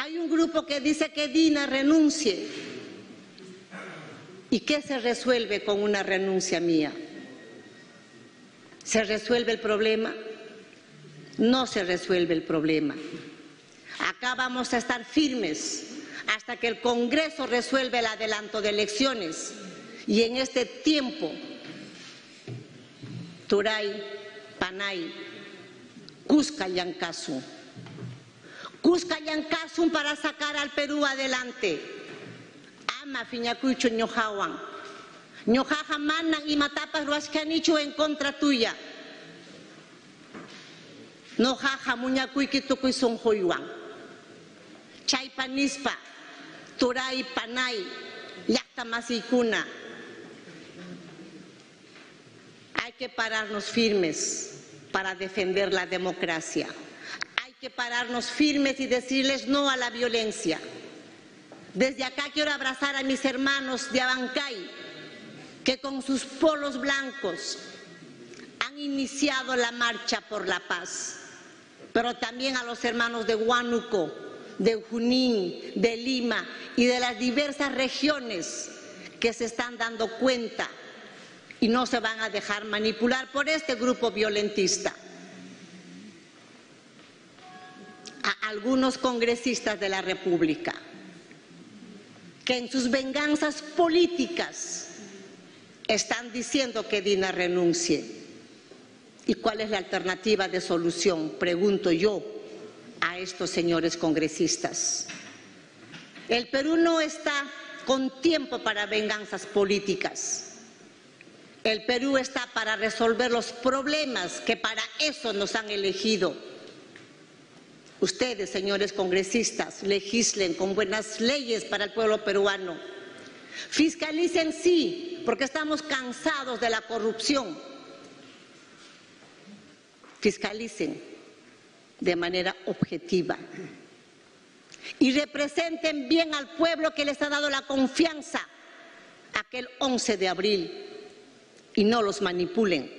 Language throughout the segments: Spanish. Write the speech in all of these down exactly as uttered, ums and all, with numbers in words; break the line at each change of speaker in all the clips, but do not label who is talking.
Hay un grupo que dice que Dina renuncie. ¿Y qué se resuelve con una renuncia mía? ¿Se resuelve el problema? No se resuelve el problema. Acá vamos a estar firmes hasta que el Congreso resuelva el adelanto de elecciones. Y en este tiempo, Turay, Panay, Cusca y Ancasu. Cusca y Ancasu para sacar al Perú adelante. Ama fiñacuicho ñojawan. Ñojaja manan y matapas ruascanicho en contra tuya. Nojaja muñacuiqui tucuy son joyuan. Chaypa nispa, Turay, Panay, llacta masicuna. Hay que pararnos firmes para defender la democracia. Hay que pararnos firmes y decirles no a la violencia. Desde acá quiero abrazar a mis hermanos de Abancay, que con sus polos blancos han iniciado la marcha por la paz, pero también a los hermanos de Huánuco, de Junín, de Lima y de las diversas regiones que se están dando cuenta y no se van a dejar manipular por este grupo violentista. A algunos congresistas de la República que en sus venganzas políticas están diciendo que Dina renuncie. ¿Y cuál es la alternativa de solución? Pregunto yo a estos señores congresistas. El Perú no está con tiempo para venganzas políticas. El Perú está para resolver los problemas que para eso nos han elegido. Ustedes, señores congresistas, legislen con buenas leyes para el pueblo peruano. Fiscalicen, sí, porque estamos cansados de la corrupción. Fiscalicen de manera objetiva y representen bien al pueblo que les ha dado la confianza aquel once de abril y no los manipulen.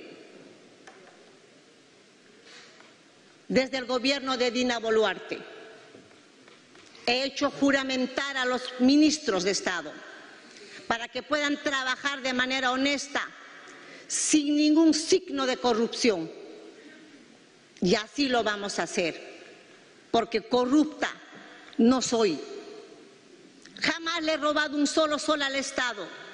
Desde el gobierno de Dina Boluarte he hecho juramentar a los ministros de Estado para que puedan trabajar de manera honesta, sin ningún signo de corrupción. Y así lo vamos a hacer, porque corrupta no soy. Jamás le he robado un solo sol al Estado.